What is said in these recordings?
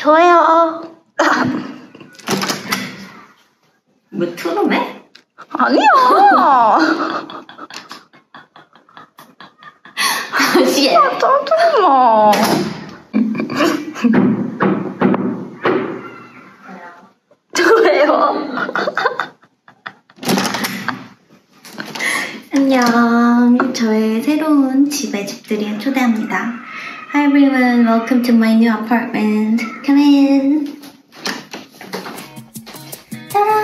저예요. 뭐 트름해? 아니야. 씨. 떠들어. 저예요. 안녕. 저의 새로운 집에 집들이에 초대합니다. Hi everyone, welcome to my new apartment. Come in. Ta-da!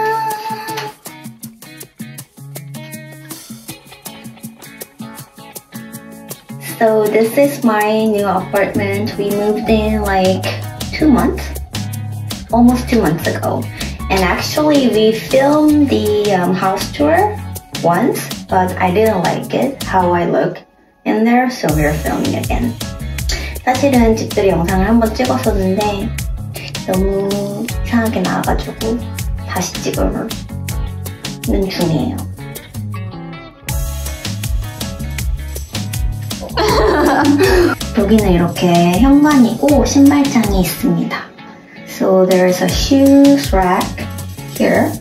So this is my new apartment. We moved in like 2 months, almost 2 months ago. And actually we filmed the house tour once, but I didn't like it, how I look in there, so we're filming again. 사실은 집들이 영상을 한번 찍었었는데 너무 이상하게 나와가지고 다시 찍는 중이에요. 여기는 이렇게 현관이고 신발장이 있습니다. So there's a shoes rack here.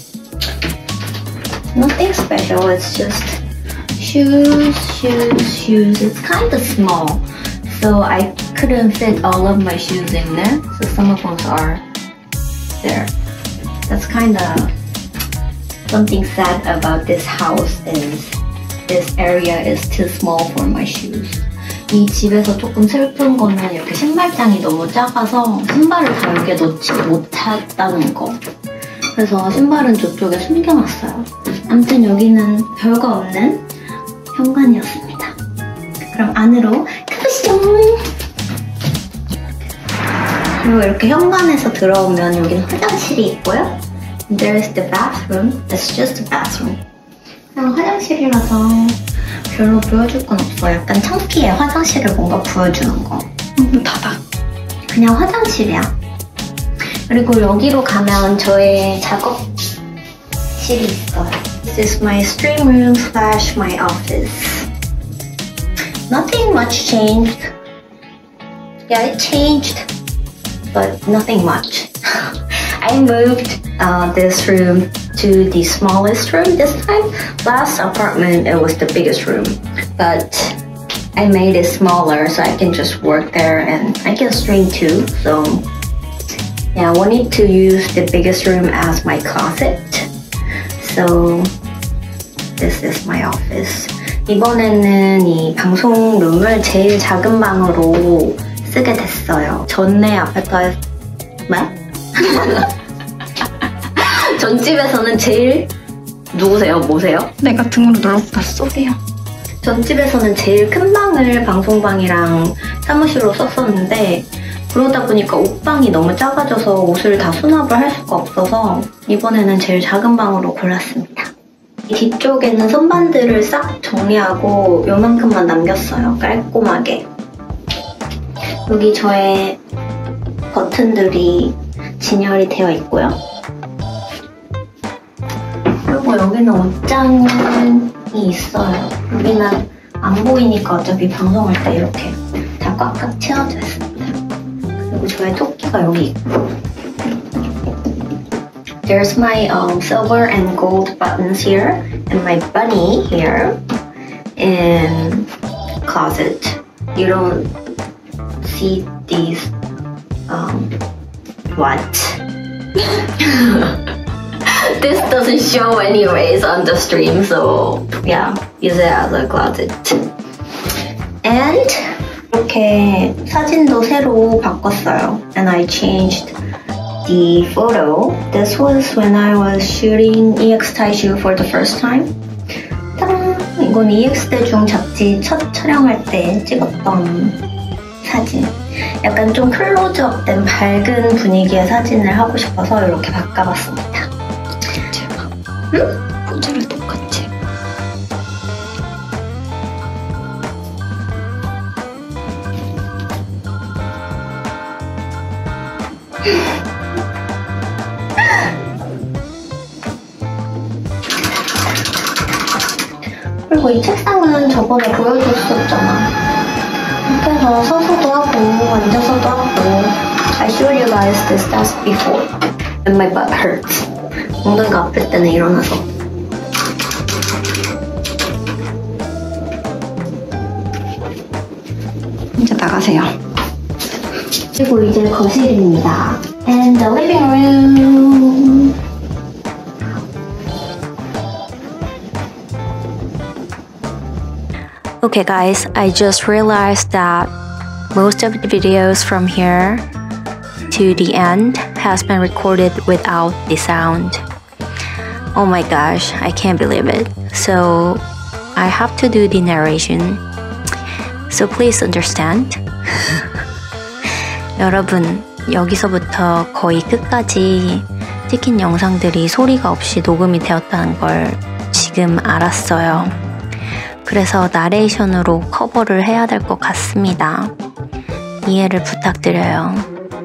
Nothing special, it's just shoes. It's kind of small, so I couldn't fit all of my shoes in there, so some of them are there. That's kind of something sad about this house is this area is too small for my shoes. 이 집에서 조금 슬픈 거는 이렇게 신발장이 너무 작아서 신발을 다 여기에 넣지 못했다는 거. 그래서 신발은 저쪽에 숨겨놨어요. 아무튼 여기는 별거 없는 현관이었습니다. 그럼 안으로 가보시죠. 그리고 이렇게 현관에서 들어오면 여기는 화장실이 있고요. There's the bathroom. It's just a bathroom. 그냥 화장실이라서 별로 보여줄 건 없어. 약간 창피해. 화장실을 뭔가 보여주는 거. 닫아. 그냥 화장실이야. 그리고 여기로 가면 저의 작업실이 있어요. This is my stream room slash my office. Nothing much changed. Yeah, it changed, but nothing much. I moved this room to the smallest room this time. Last apartment, it was the biggest room, but I made it smaller so I can just work there and I can stream too. So yeah, I wanted to use the biggest room as my closet. So this is my office. 이번에는 이 방송룸을 제일 작은 방으로 쓰게 됐어요. 전에 아파트에 전집에서는 제일 누구세요? 뭐세요? 내가 등으로 눌렀다. 쏘세요. 전집에서는 제일 큰 방을 방송방이랑 사무실로 썼었는데 그러다 보니까 옷방이 너무 작아져서 옷을 다 수납을 할 수가 없어서 이번에는 제일 작은 방으로 골랐습니다. 뒤쪽에는 선반들을 싹 정리하고 요만큼만 남겼어요. 깔끔하게. 여기 저의 버튼들이 진열이 되어 있고요. 그리고 여기는 옷장이 있어요. 여기는 안 보이니까 어차피 방송할 때 이렇게 다 꽉꽉 채워져 있습니다. 그리고 저의 토끼가 여기 있고 There's my silver and gold buttons here and my bunny here in closet. You don't see these what? This doesn't show anyways on the stream, so yeah, use it as a closet. And 이렇게 사진도 새로 바꿨어요. And I changed the photo. This was when I was shooting EX Taiju for the first time. 따란! 이건 EX 대중 잡지 첫 촬영할 때 찍었던 사진. 약간 좀 클로즈업된 밝은 분위기의 사진을 하고 싶어서 이렇게 바꿔봤습니다. 제가 응? 포즈를 똑같이. 그리고 이 책상은 저번에 보여줬었잖아. 이렇게 해서 서서도 하고 앉아서도 하고 I showed you guys this desk before and my butt hurts. 엉덩이가 아플 때는 일어나서. 이제 나가세요. 그리고 이제 거실입니다. And the living room. Okay guys, I just realized that most of the videos from here to the end has been recorded without the sound. Oh my gosh, I can't believe it. So I have to do the narration. So please understand. 여러분, 여기서부터 거의 끝까지 찍힌 영상들이 소리가 없이 녹음이 되었다는 걸 지금 알았어요. 그래서 나레이션으로 커버를 해야 될 것 같습니다. 이해를 부탁드려요.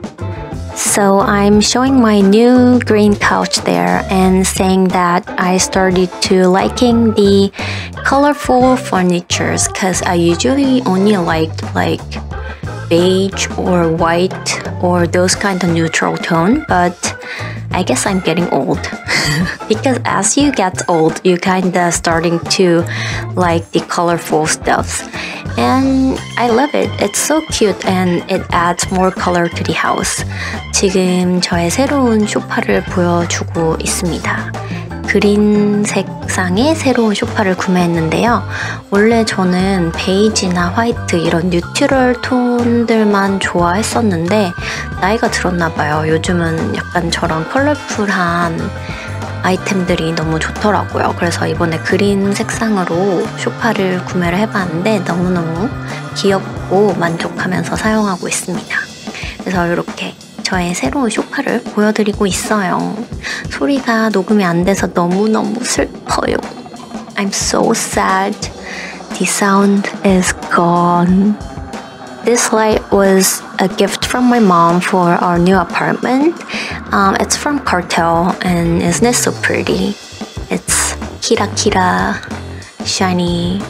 So I'm showing my new green couch there and saying that I started to liking the colorful furnitures because I usually only liked like beige or white or those kind of neutral tone, but I guess I'm getting old. Because as you get old, you kinda starting to like the colorful stuff. And I love it. It's so cute and it adds more color to the house. 지금 저의 새로운 소파를 보여주고 있습니다. 그린 색상의 새로운 소파를 구매했는데요. 원래 저는 베이지나 화이트 이런 뉴트럴 톤들만 좋아했었는데 나이가 들었나봐요. 요즘은 약간 저런 컬러풀한 아이템들이 너무 좋더라고요. 그래서 이번에 그린 색상으로 소파를 구매를 해봤는데 너무너무 귀엽고 만족하면서 사용하고 있습니다. 그래서 이렇게 저의 새로운 소파를 보여드리고 있어요. 소리가 녹음이 안 돼서 너무너무 슬퍼요. I'm so sad. The sound is gone. This light was a gift from my mom for our new apartment. It's from Cartel and isn't it so pretty? It's kira kira, shiny.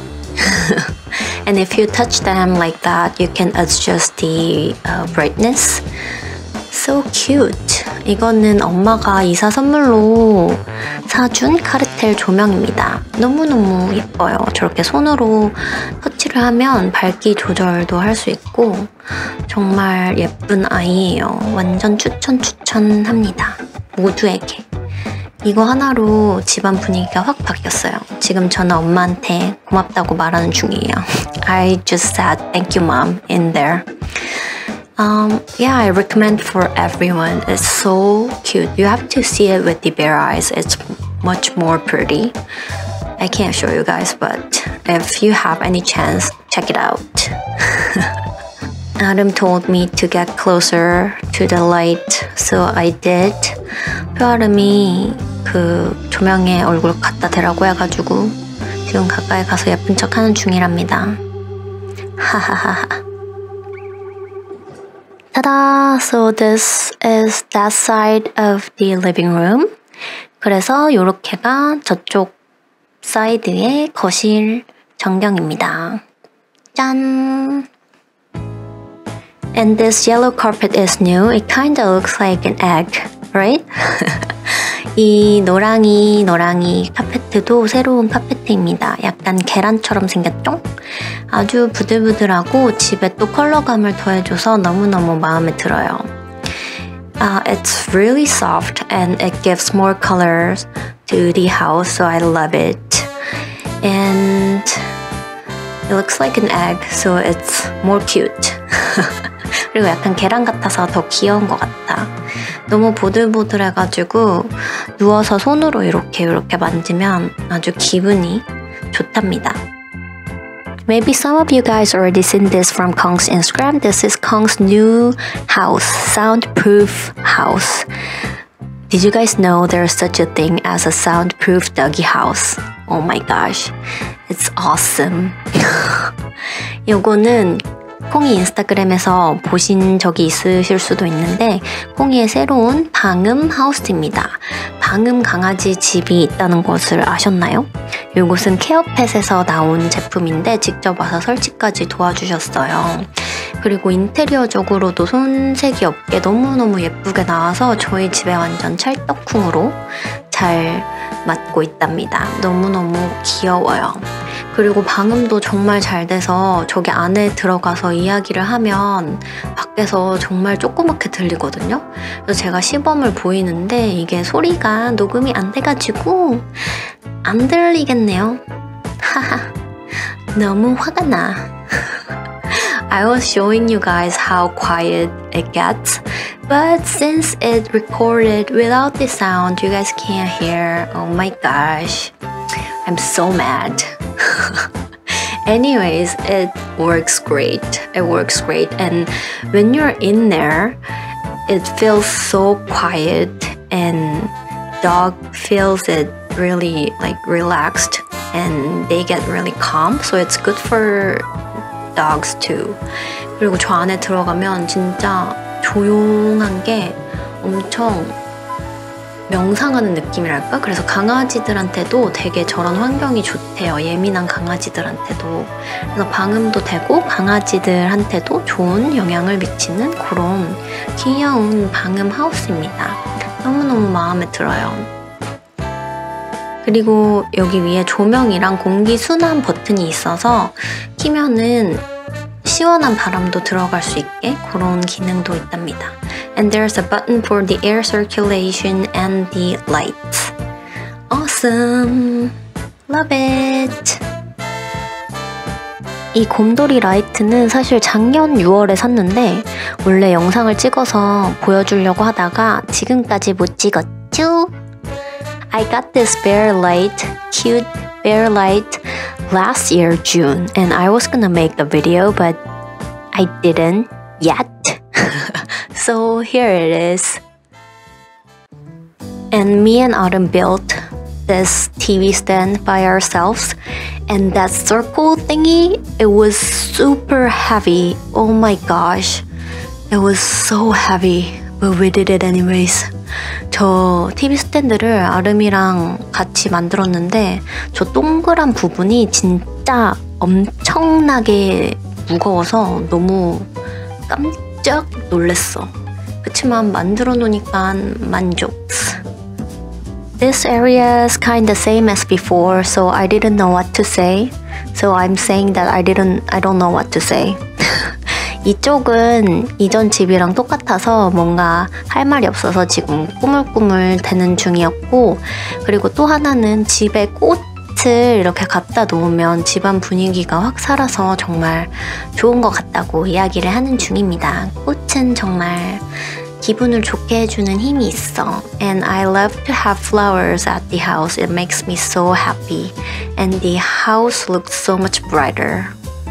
And if you touch them like that, you can adjust the brightness. So cute. 이거는 엄마가 이사 선물로 사준 카르텔 조명입니다. 너무너무 예뻐요. 저렇게 손으로 터치를 하면 밝기 조절도 할 수 있고 정말 예쁜 아이예요. 완전 추천합니다. 모두에게. 이거 하나로 집안 분위기가 확 바뀌었어요. 지금 저는 엄마한테 고맙다고 말하는 중이에요. I just said thank you mom in there. Yeah, I recommend for everyone. It's so cute. You have to see it with the bare eyes. It's much more pretty. I can't show you guys, but if you have any chance, check it out. Adam told me to get closer to the light, so I did. 표아름이 그 조명에 얼굴 갖다 대라고 해가지고 지금 가까이 가서 예쁜 척 하는 중이랍니다. 하하하하. Ta-da! So this is that side of the living room. 그래서 요렇게가 저쪽 사이드의 거실 전경입니다. 짠! And this yellow carpet is new. It kind of looks like an egg, right? 이 노랑이 카페트도 새로운 카페트입니다. 약간 계란처럼 생겼죠? 아주 부들부들하고 집에 또 컬러감을 더해줘서 너무너무 마음에 들어요. It's really soft and it gives more colors to the house, so I love it. And it looks like an egg, so it's more cute. 그리고 약간 계란 같아서 더 귀여운 것 같다. 너무 보들보들해가지고 누워서 손으로 이렇게 만지면 아주 기분이 좋답니다. Maybe some of you guys already seen this from Kong's Instagram. This is Kong's new house, soundproof house. Did you guys know there's such a thing as a soundproof doggy house? Oh my gosh, it's awesome. 요거는 콩이 인스타그램에서 보신 적이 있으실 수도 있는데 콩이의 새로운 방음 하우스입니다. 방음 강아지 집이 있다는 것을 아셨나요? 이곳은 케어펫에서 나온 제품인데 직접 와서 설치까지 도와주셨어요. 그리고 인테리어적으로도 손색이 없게 너무너무 예쁘게 나와서 저희 집에 완전 찰떡궁으로 잘 맞고 있답니다. 너무너무 귀여워요. 그리고 방음도 정말 잘 돼서 저기 안에 들어가서 이야기를 하면 밖에서 정말 조그맣게 들리거든요. 그래서 제가 시범을 보이는데 이게 소리가 녹음이 안 돼가지고 안 들리겠네요. 하하, 너무 화가 나. I was showing you guys how quiet it gets, but since it recorded without the sound, you guys can't hear. Oh my gosh, I'm so mad. Anyways, it works great. It works great, and when you're in there, it feels so quiet, and dog feels it really like relaxed, and they get really calm. So it's good for dogs too. 그리고 저 안에 들어가면 진짜 조용한 게 엄청 명상하는 느낌이랄까? 그래서 강아지들한테도 되게 저런 환경이 좋대요. 예민한 강아지들한테도. 그래서 방음도 되고 강아지들한테도 좋은 영향을 미치는 그런 귀여운 방음 하우스입니다. 너무너무 마음에 들어요. 그리고 여기 위에 조명이랑 공기 순환 버튼이 있어서 키면은 시원한 바람도 들어갈 수 있게 그런 기능도 있답니다. And there's a button for the air circulation and the lights. Awesome! Love it! 이 곰돌이 라이트는 사실 작년 6월에 샀는데 원래 영상을 찍어서 보여주려고 하다가 지금까지 못 찍었죠? I got this bear light, cute bear light last year June, and I was gonna make a video but I didn't yet. So here it is. And me and Autumn built this TV stand by ourselves, and that circle thingy, it was super heavy. Oh my gosh, it was so heavy, but we did it anyways. 저 TV 스탠드를 아름이랑 같이 만들었는데 저 동그란 부분이 진짜 엄청나게 무거워서 너무 깜짝 놀랐어. 그치만 만들어 놓으니까 만족. This area is kinda same as before, so I didn't know what to say. So I'm saying that I don't know what to say. 이쪽은 이전 집이랑 똑같아서 뭔가 할 말이 없어서 지금 꾸물꾸물 대는 중이었고, 그리고 또 하나는 집에 꽃을 이렇게 갖다 놓으면 집안 분위기가 확 살아서 정말 좋은 것 같다고 이야기를 하는 중입니다. 꽃은 정말 기분을 좋게 해주는 힘이 있어. And I love to have flowers at the house. It makes me so happy. And the house looks so much brighter.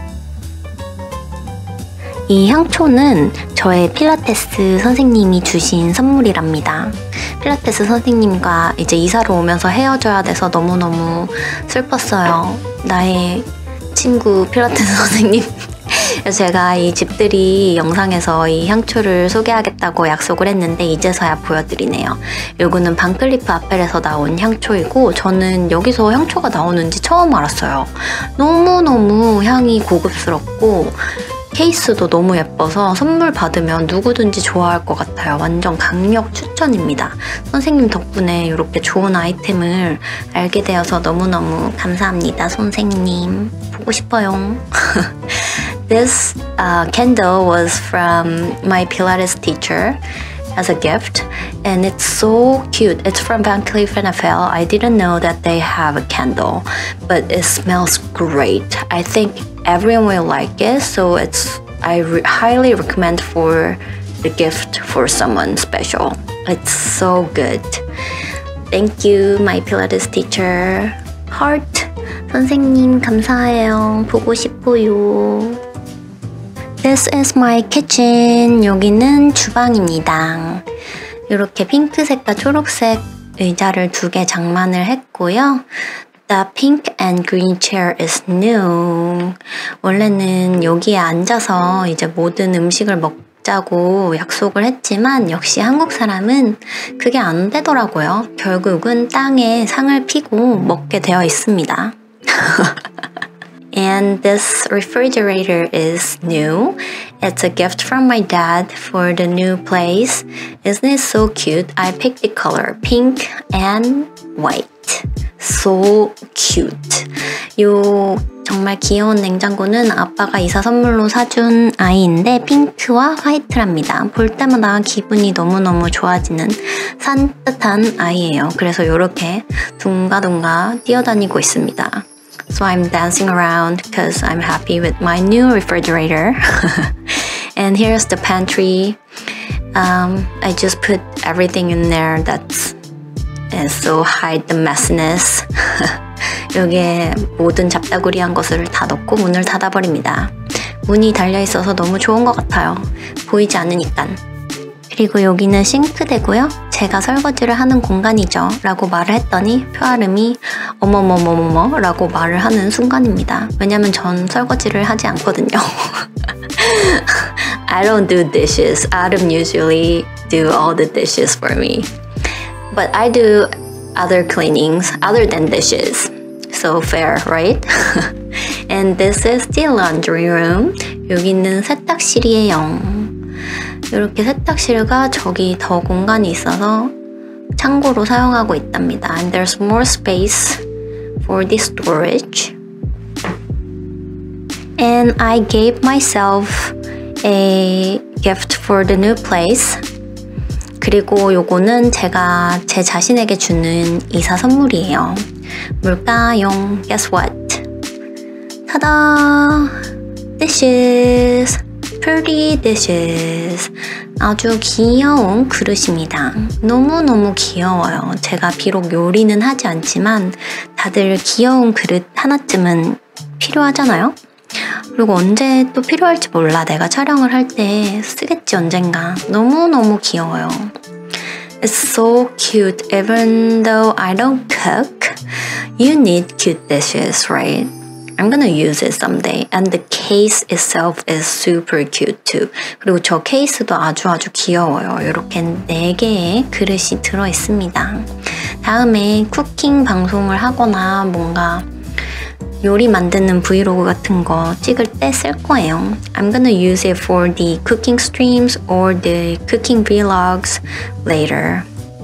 이 향초는 저의 필라테스 선생님이 주신 선물이랍니다. 필라테스 선생님과 이제 이사를 오면서 헤어져야 돼서 너무너무 슬펐어요. 나의 친구 필라테스 선생님. 그래서 제가 이 집들이 영상에서 이 향초를 소개하겠다고 약속을 했는데 이제서야 보여드리네요. 요거는 반클리프 아펠에서 나온 향초이고 저는 여기서 향초가 나오는지 처음 알았어요. 너무너무 향이 고급스럽고 케이스도 너무 예뻐서 선물 받으면 누구든지 좋아할 것 같아요. 완전 강력 추천입니다. 선생님 덕분에 이렇게 좋은 아이템을 알게 되어서 너무너무 감사합니다. 선생님. 보고 싶어요. This candle was from my Pilates teacher as a gift, and it's so cute. It's from Van Cleef & Arpels. I didn't know that they have a candle, but it smells great. I think everyone will like it, so I highly recommend for the gift for someone special. It's so good. Thank you, my Pilates teacher. Heart. 선생님 감사해요. 보고 싶어요. This is my kitchen. 여기는 주방입니다. 이렇게 핑크색과 초록색 의자를 2개 장만을 했고요. The pink and green chair is new. 원래는 여기에 앉아서 이제 모든 음식을 먹자고 약속을 했지만 역시 한국 사람은 그게 안 되더라고요. 결국은 땅에 상을 피고 먹게 되어 있습니다. And this refrigerator is new. It's a gift from my dad for the new place. Isn't it so cute? I picked the color pink and white. So cute. 요 정말 귀여운 냉장고는 아빠가 이사 선물로 사준 아이인데 핑크와 화이트랍니다. 볼 때마다 기분이 너무너무 좋아지는 산뜻한 아이예요. 그래서 이렇게 둥가둥가 뛰어다니고 있습니다. So I'm dancing around because I'm happy with my new refrigerator. And here's the pantry. I just put everything in there and so hide the messiness. 여기에 모든 잡다구리한 것을 다 넣고 문을 닫아버립니다. 문이 달려있어서 너무 좋은 것 같아요. 보이지 않으니까. 그리고 여기는 싱크대고요. 제가 설거지를 하는 공간이죠. 라고 말을 했더니 표아름이 어머머머머머 라고 말을 하는 순간입니다. 왜냐면 전 설거지를 하지 않거든요. I don't do dishes. Adam usually do all the dishes for me. But I do other cleanings other than dishes. So fair, right? And this is the laundry room. 여기는 세탁실이에요. 이렇게 세탁실과 저기 더 공간이 있어서 창고로 사용하고 있답니다. And there's more space for the storage. And I gave myself a gift for the new place. 그리고 요거는 제가 제 자신에게 주는 이사 선물이에요. 뭘까요? Guess what? 타다! Dishes! Pretty dishes. 아주 귀여운 그릇입니다. 너무너무 귀여워요. 제가 비록 요리는 하지 않지만 다들 귀여운 그릇 하나쯤은 필요하잖아요? 그리고 언제 또 필요할지 몰라. 내가 촬영을 할 때 쓰겠지 언젠가. 너무너무 귀여워요. It's so cute. Even though I don't cook, you need cute dishes, right? I'm gonna use it someday. And the case itself is super cute too. 그리고 저 케이스도 아주 귀여워요. 이렇게 4개의 그릇이 들어있습니다. 다음에 쿠킹 방송을 하거나 뭔가 요리 만드는 브이로그 같은 거 찍을 때 쓸 거예요. I'm gonna use it for the cooking streams or the cooking vlogs later.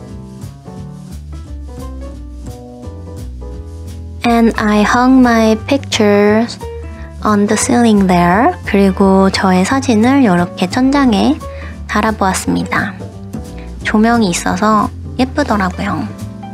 And I hung my pictures on the ceiling there. 그리고 저의 사진을 이렇게 천장에 달아보았습니다. 조명이 있어서 예쁘더라고요.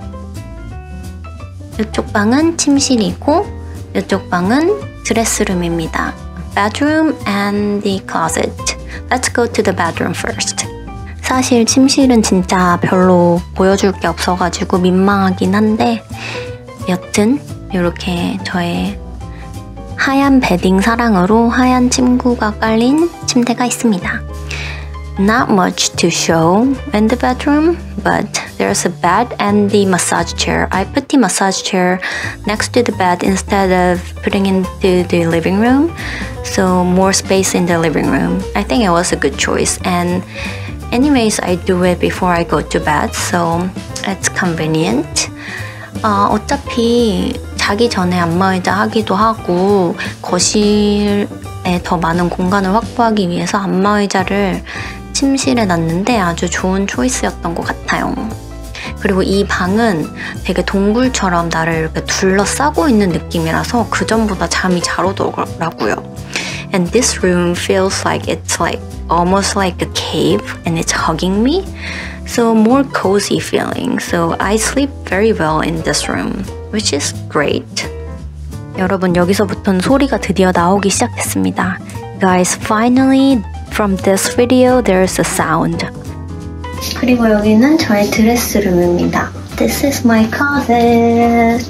이쪽 방은 침실이고 이쪽 방은 드레스룸입니다. Bedroom and the closet. Let's go to the bedroom first. 사실 침실은 진짜 별로 보여줄 게 없어가지고 민망하긴 한데 여튼 이렇게 저의 하얀 베딩 사랑으로 하얀 침구가 깔린 침대가 있습니다. Not much to show in the bedroom, but there's a bed and the massage chair. I put the massage chair next to the bed instead of putting into the living room, so more space in the living room. I think it was a good choice, and anyways, I do it before I go to bed, so it's convenient. 어차피 자기 전에 안마의자 하기도 하고 거실에 더 많은 공간을 확보하기 위해서 안마의자를 침실에 놨는데 아주 좋은 초이스였던 것 같아요. 그리고 이 방은 되게 동굴처럼 나를 이렇게 둘러싸고 있는 느낌이라서 그 전보다 잠이 잘 오더라고요. And this room feels like it's like almost like a cave and it's hugging me. So more cozy feeling. So I sleep very well in this room, which is great. 여러분 여기서부터는 소리가 드디어 나오기 시작했습니다. Guys, finally from this video there's a sound. 그리고 여기는 저의 드레스룸입니다. This is my closet.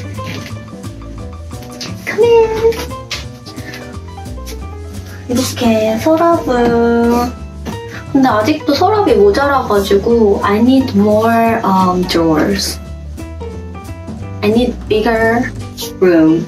Come in. 이렇게 서랍을 근데 아직도 서랍이 모자라가지고 I need more drawers. I need bigger room.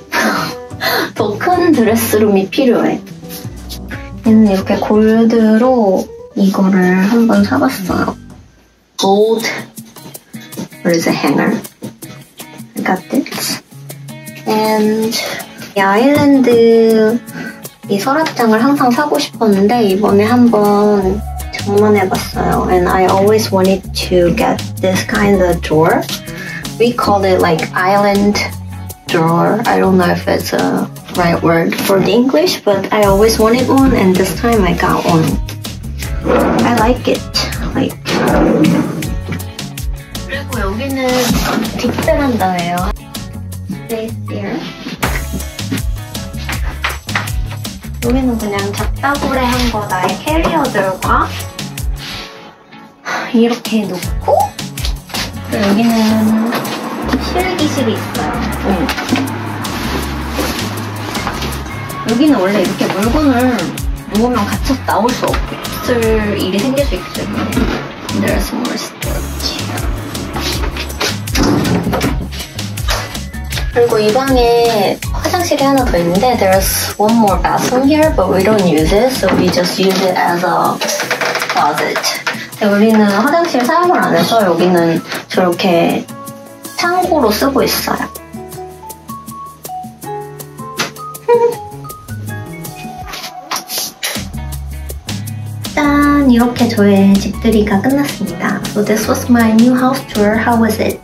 더 큰 드레스룸이 필요해. 얘는 이렇게 골드로 이거를 한번 사봤어요. Gold, what is a hanger? I got this. And 이 아일랜드 이 서랍장을 항상 사고 싶었는데 이번에 한번 장만해봤어요. And I always wanted to get this kind of drawer. We call it like island drawer. I don't know if it's a right word for the English, but I always wanted one, and this time I got one. I like it. Like. 그리고 여기는 뒷베란다예요. Space here. 여기는 그냥 작다구레한 거 나의 캐리어들과 이렇게 놓고, 그리고 여기는 실기실이 있어요. 여기는 원래 이렇게 물건을 놓으면 갇혀서 나올 수 없을 일이 생길 수 있기 때문에 There's more storage. 그리고 이 방에 화장실이 하나 더 있는데 There's one more bathroom here, but we don't use it, so we just use it as a closet. 우리는 화장실 사용을 안 해서 여기는 저렇게 창고로 쓰고 있어요. 짠! 이렇게 저의 집들이가 끝났습니다. So this was my new house tour. How was it?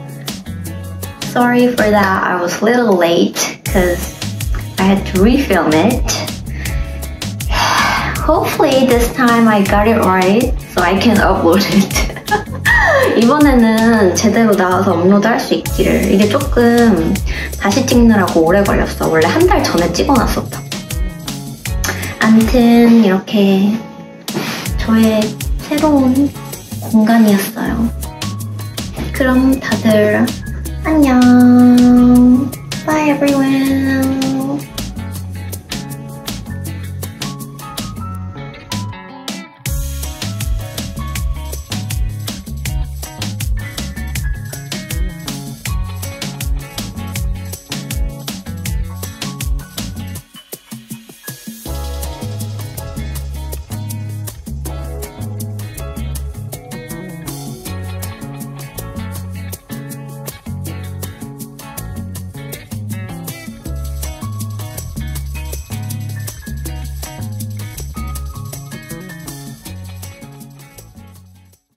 Sorry for that. I was a little late because I had to refilm it. Hopefully this time I got it right so I can upload it. 이번에는 제대로 나와서 업로드할 수 있기를. 이게 조금 다시 찍느라고 오래 걸렸어. 원래 한 달 전에 찍어놨었다. 아무튼 이렇게 저의 새로운 공간이었어요. 그럼 다들 안녕. Bye everyone.